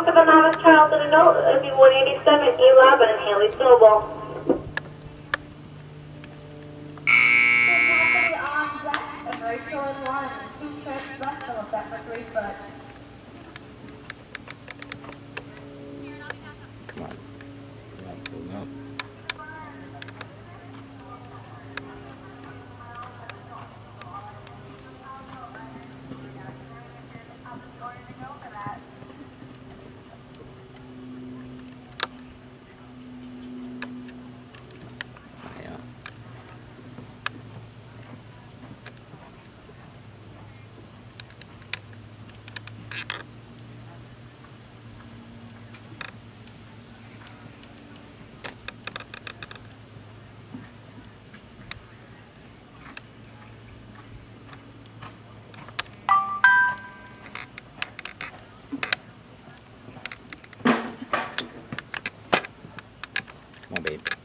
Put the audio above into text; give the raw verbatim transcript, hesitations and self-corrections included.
call for the novice child and adult. It'd be one eighty-seven eleven in Haley Snowball. Come on. Yeah, pulling up. Yeah. Come on, babe.